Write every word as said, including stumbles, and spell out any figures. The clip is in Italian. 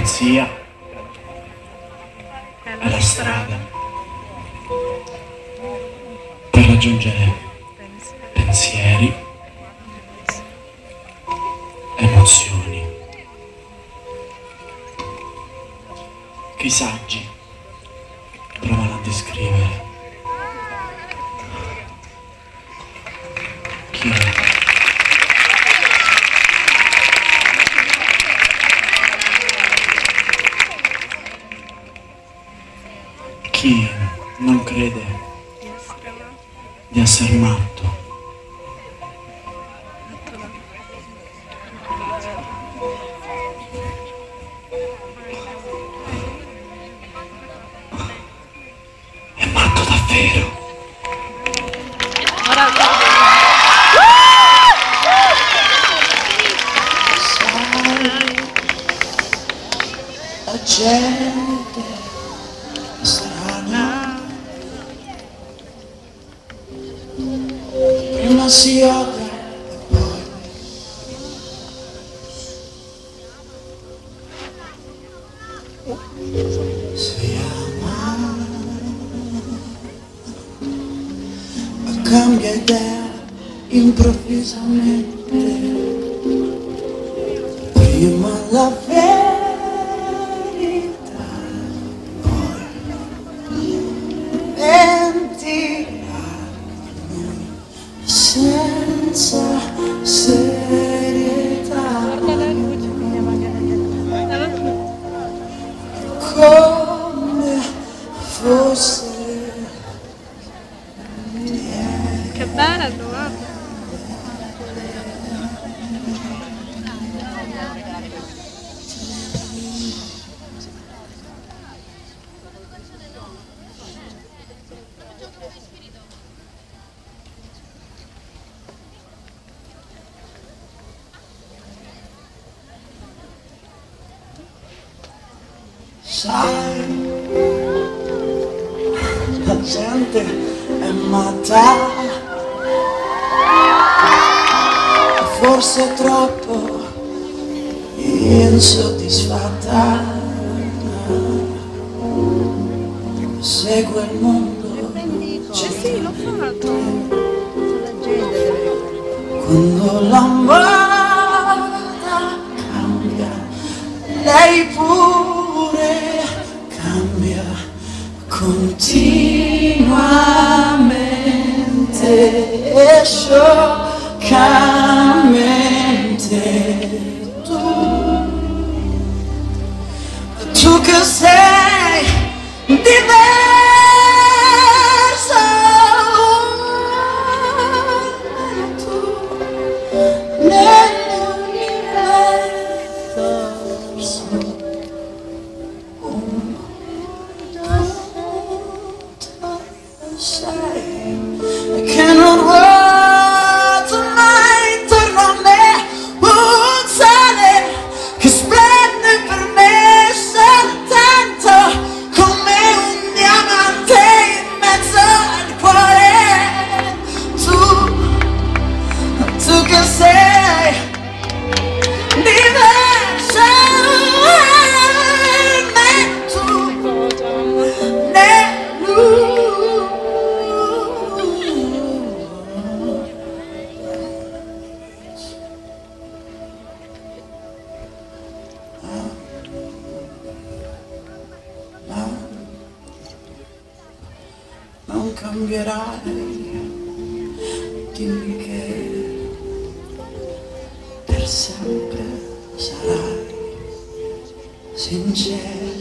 poesia è la strada per raggiungere pensieri, emozioni che i saggi provano a descrivere. Chi è? Chi non crede di essere matto? È matto davvero. La gente strana prima si odia e poi si ama, ma cambia idea improvvisamente. Prima la verità, senza serietà, come fosse che bello, guarda. sai, la gente è matta, forse troppo insoddisfatta, segue il mondo, Sì, l'ho fatto. quando la moda cambia, lei pure cambia continuamente e scioccamente. Tu, tu che sei diversa, tu nell'universo un punto sei che non ruota mai intorno a me, un sole che splende per me soltanto come un diamante in mezzo al cuore. Tu, tu che sei diversa, me tu non cambierai, dimmi che per sempre sarai sincera.